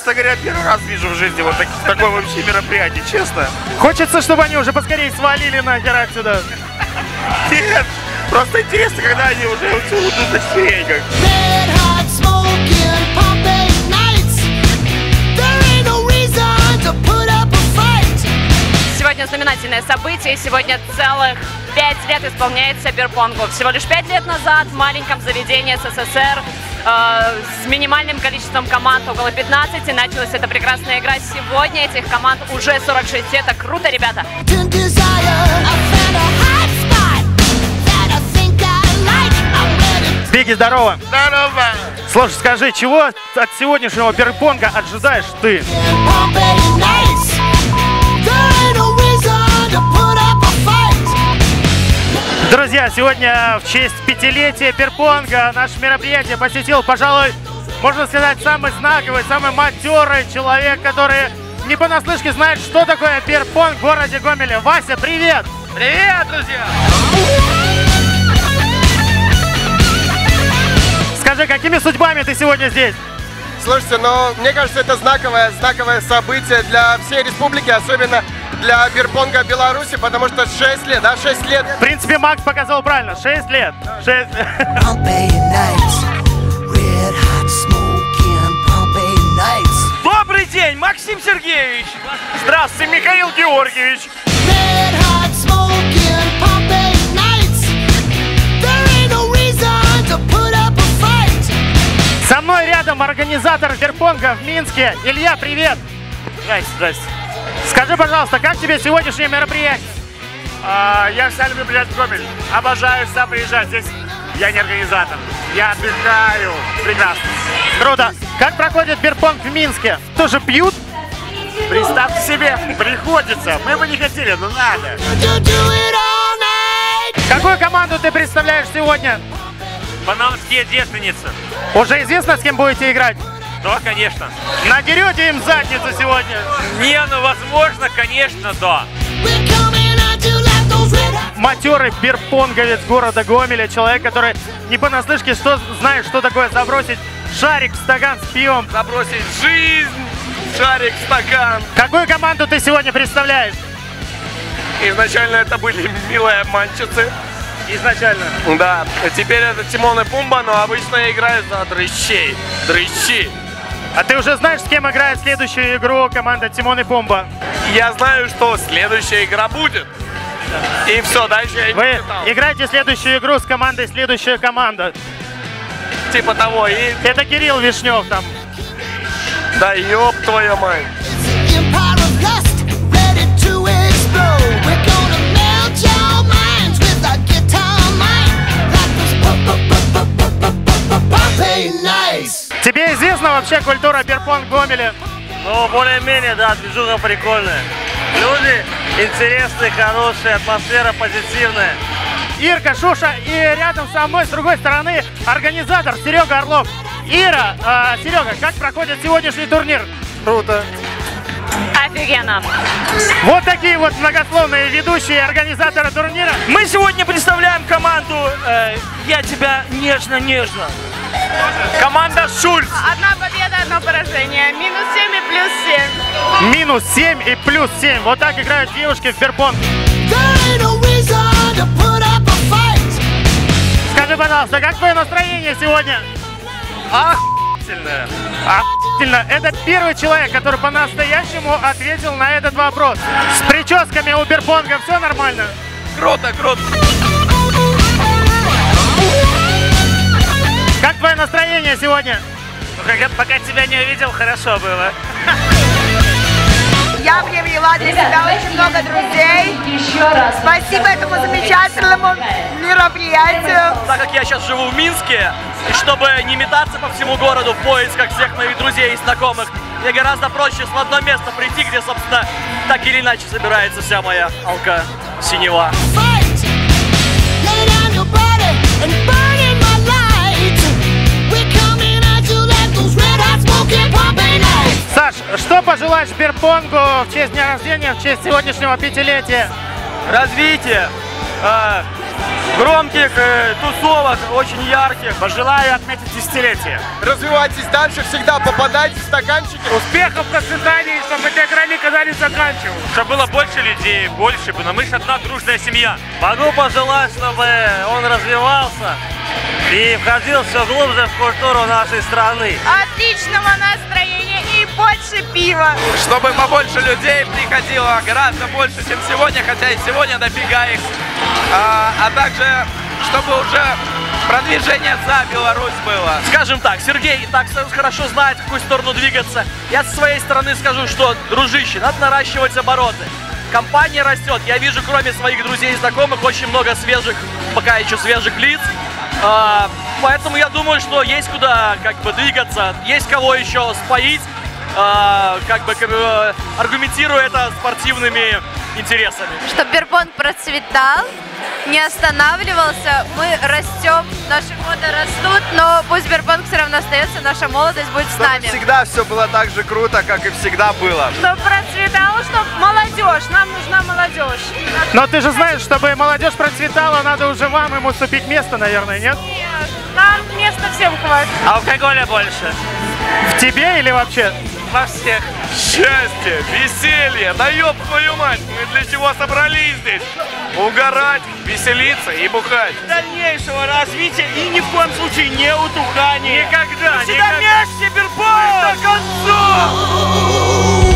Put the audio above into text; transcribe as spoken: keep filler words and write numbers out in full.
честно говоря, первый раз вижу в жизни вот так, такое вообще мероприятие, честно. Хочется, чтобы они уже поскорее свалили нахер отсюда. Нет, просто интересно, когда они уже уйдут на четвереньках. Сегодня знаменательное событие. Сегодня целых пять лет исполняется бирпонгу. Всего лишь пять лет назад в маленьком заведении СССР э, с минимальным количеством команд, около пятнадцати, началась эта прекрасная игра. Сегодня этих команд уже сорок шесть. Это круто, ребята! Бигги, здорово! Здорово! Слушай, скажи, чего от сегодняшнего бирпонга ожидаешь ты? Друзья, сегодня в честь пятилетия бирпонга наше мероприятие посетил, пожалуй, можно сказать, самый знаковый, самый матерый человек, который не понаслышке знает, что такое бирпонг в городе Гомеле. Вася, привет! Привет, друзья! Скажи, какими судьбами ты сегодня здесь? Слушайте, ну, мне кажется, это знаковое, знаковое событие для всей республики, особенно для бирпонга Беларуси, потому что шесть лет, да, шесть лет. В принципе, Макс показал правильно, шесть лет. шесть лет. Добрый день, Максим Сергеевич! Здравствуйте, Михаил Георгиевич! Со мной рядом организатор бирпонга в Минске. Илья, привет! Здрасте, здрасте. Скажи, пожалуйста, как тебе сегодняшнее мероприятие? А, я всегда люблю приезжать в Гомель. Обожаю сюда приезжать. Здесь я не организатор. Я отдыхаю. Прекрасно. Круто. Как проходит бирпонг в Минске? Тоже пьют? Представьте себе, приходится. Мы бы не хотели, но надо. Какую команду ты представляешь сегодня? Панамские девственницы. Уже известно, с кем будете играть? Да, конечно. Надерете им задницу сегодня? Не, ну возможно, конечно, да. Матерый бирпонговец города Гомеля, человек, который не понаслышке что, знает, что такое забросить шарик в стакан с пивом. Забросить жизнь, шарик, стакан. Какую команду ты сегодня представляешь? Изначально это были милые обманщицы. Изначально. Да, теперь это Тимон и Пумба, но обычно играют за дрыщей. Дрыщи. А ты уже знаешь, с кем играет следующую игру команда Тимон и Пумба? Я знаю, что следующая игра будет. И все, дальше я не Вы читал. играете следующую игру с командой «Следующая команда». Типа того, и... Это Кирилл Вишнев там. Да ёб твою мать. Тебе известна вообще культура бирпонг в Гомеле? Ну, более-менее, да, движуха прикольная. Люди интересные, хорошие, атмосфера позитивная. Ирка, Шуша и рядом со мной, с другой стороны, организатор Серега Орлов. Ира, э, Серега, как проходит сегодняшний турнир? Круто. Офигенно! Вот такие вот многословные ведущие организаторы турнира. Мы сегодня представляем команду э, «Я тебя нежно-нежно». Команда Шульц. Одна победа, одно поражение. Минус семь и плюс семь. Минус семь и плюс семь. Вот так играют девушки в бирпонг. Скажи, пожалуйста, как твое настроение сегодня? Охуительная. Охуительно. Это первый человек, который по-настоящему ответил на этот вопрос. С прическами у бирпонга все нормально? Круто, круто. Как твое настроение сегодня? Ну, как, пока тебя не увидел, хорошо было. Я привела для себя очень много друзей. Спасибо этому замечательному мероприятию. Так как я сейчас живу в Минске, и чтобы не метаться по всему городу в поисках всех моих друзей и знакомых, мне гораздо проще в одно место прийти, где, собственно, так или иначе собирается вся моя алка синева. Саш, что пожелаешь бирпонгу в честь дня рождения, в честь сегодняшнего пятилетия? Развитие, э, громких э, тусовок, очень ярких. Пожелаю отметить десятилетие. Развивайтесь дальше, всегда попадайте в стаканчики. Успехов, процветания, чтобы эта игра никогда не заканчивалась. Чтобы было больше людей, больше, но мы же одна дружная семья. Могу пожелать, чтобы он развивался и входил все глубже в культуру нашей страны. Отличного настроения и больше пива. Чтобы побольше людей приходило, гораздо больше, чем сегодня, хотя и сегодня дофига их. А, а также, чтобы уже продвижение за Беларусь было. Скажем так, Сергей и так хорошо знает, в какую сторону двигаться. Я со своей стороны скажу, что, дружище, надо наращивать обороты. Компания растет. Я вижу, кроме своих друзей и знакомых, очень много свежих, пока еще свежих лиц. А, поэтому я думаю, что есть куда как бы двигаться, есть кого еще споить, а, как бы, как бы аргументируя это спортивными интересами. Чтобы бирпонг процветал, не останавливался, мы растем, наши годы растут, но пусть бирпонг все равно остается, наша молодость будет с нами. Всегда все было так же круто, как и всегда было. Чтобы процветало, чтобы молодежь, нам нужна молодежь. Но ты же знаешь, чтобы молодежь процветала, надо уже вам им уступить место, наверное, нет? Нет, нам места всем хватит. Алкоголя больше. В тебе или вообще? Во всех. Счастье, веселье, да ёб твою мать, мы для чего собрались здесь? Угорать, веселиться и бухать. Дальнейшего развития и ни в коем случае не утухания. Никогда, Всегда никогда. вместе, бирпонг! До конца!